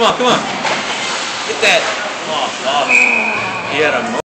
on, come on. Get that. Oh, oh. You had a